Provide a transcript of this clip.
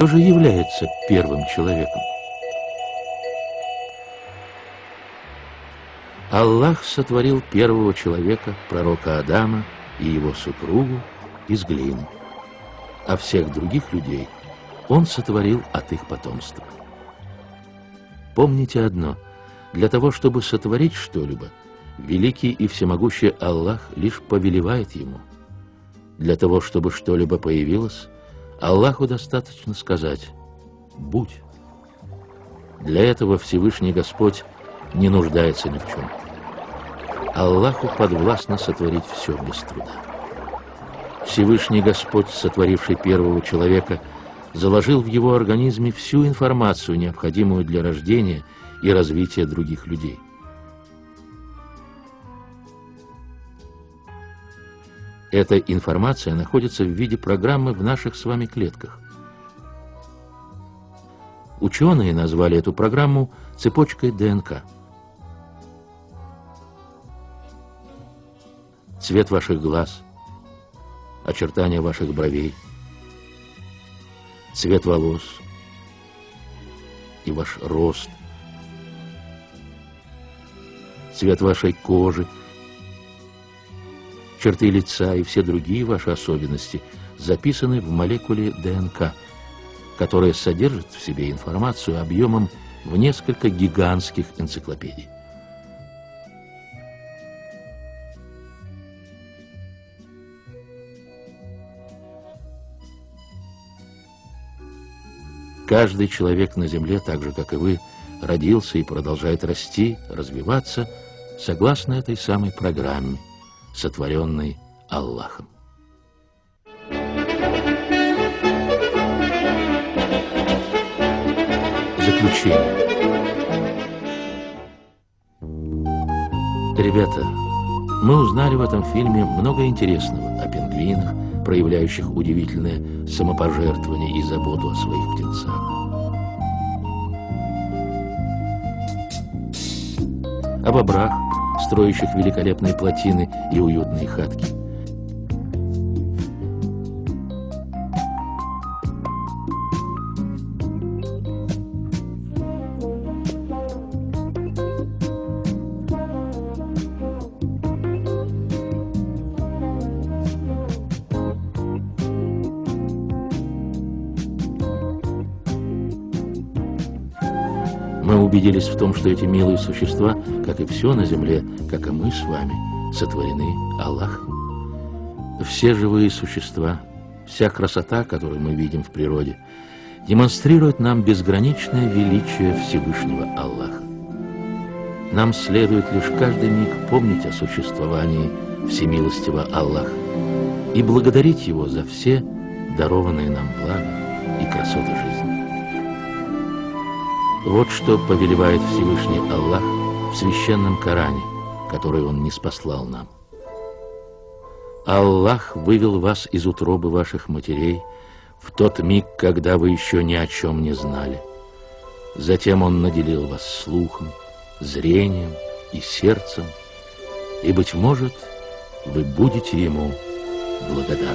Кто же является первым человеком? Аллах сотворил первого человека, пророка Адама и его супругу, из глины, а всех других людей Он сотворил от их потомства. Помните одно: для того, чтобы сотворить что-либо, великий и всемогущий Аллах лишь повелевает ему. Для того, чтобы что-либо появилось, Аллаху достаточно сказать «будь». Для этого Всевышний Господь не нуждается ни в чем. Аллаху подвластно сотворить все без труда. Всевышний Господь, сотворивший первого человека, заложил в его организме всю информацию, необходимую для рождения и развития других людей. Эта информация находится в виде программы в наших с вами клетках. Ученые назвали эту программу цепочкой ДНК. Цвет ваших глаз, очертания ваших бровей, цвет волос и ваш рост, цвет вашей кожи, черты лица и все другие ваши особенности записаны в молекуле ДНК, которая содержит в себе информацию объемом в несколько гигантских энциклопедий. Каждый человек на Земле, так же, как и вы, родился и продолжает расти, развиваться, согласно этой самой программе, сотворенной Аллахом. Заключение. Ребята, мы узнали в этом фильме много интересного о пингвинах, проявляющих удивительное самопожертвование и заботу о своих птенцах. О бобрах, строящих великолепные плотины и уютные хатки. Мы убедились в том, что эти милые существа, как и все на земле, как и мы с вами, сотворены Аллахом. Все живые существа, вся красота, которую мы видим в природе, демонстрирует нам безграничное величие Всевышнего Аллаха. Нам следует лишь каждый миг помнить о существовании всемилостивого Аллаха и благодарить Его за все дарованные нам блага и красоты жизни. Вот что повелевает Всевышний Аллах в священном Коране, который Он ниспослал нам. Аллах вывел вас из утробы ваших матерей в тот миг, когда вы еще ни о чем не знали. Затем Он наделил вас слухом, зрением и сердцем, и, быть может, вы будете Ему благодарны.